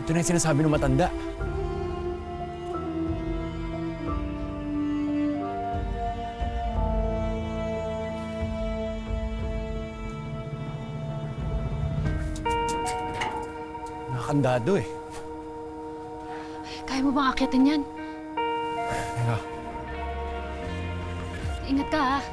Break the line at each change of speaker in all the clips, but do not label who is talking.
Ito na yung sinasabi ng matanda. Nakakandado eh.
Kaya mo bang akyatin yan?
Teka.
Ingat ka, ha?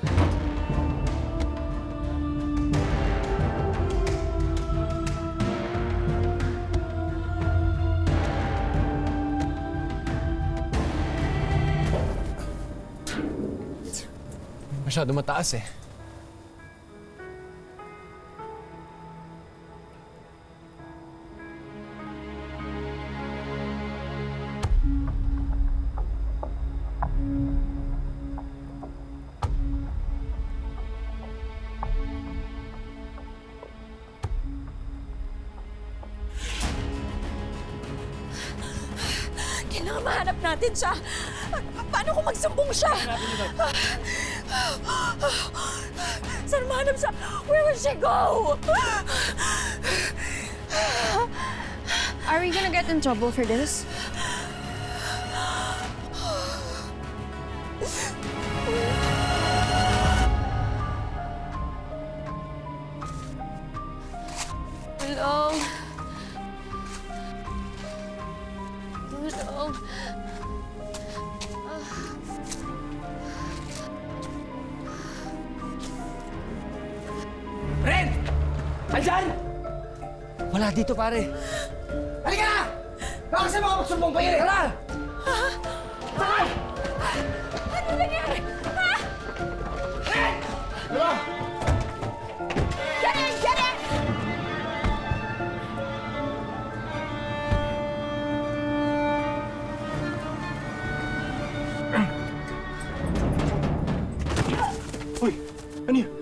Masyado mataas eh.
Kailangan mahanap natin siya. Paano kung magsumbong siya? Saan mahanap siya? Where will she go?
Are we gonna get in trouble for this?
Hello? Hello?
Ren! Andyan! Wala dito, pare. Halika na! Baka sa mga magsumbong pa yun eh! Hala! Saan?
Ano nangyari? Ha?
Ren! Diba?
Get in! Get in!
Uy! Ano yun?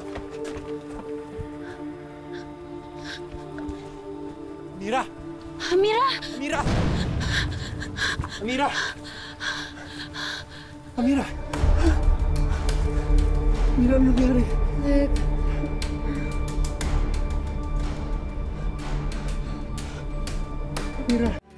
Amira!
Amira!
Amira! Amira! Amira! Amira, ano nangyari?
Nick.
Amira!